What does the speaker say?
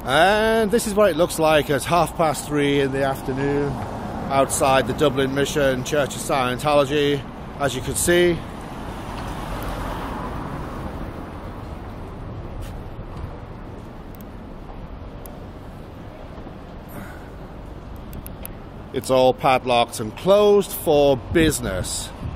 And this is what it looks like at 3:30 in the afternoon outside the Dublin Mission Church of Scientology, as you can see. It's all padlocked and closed for business.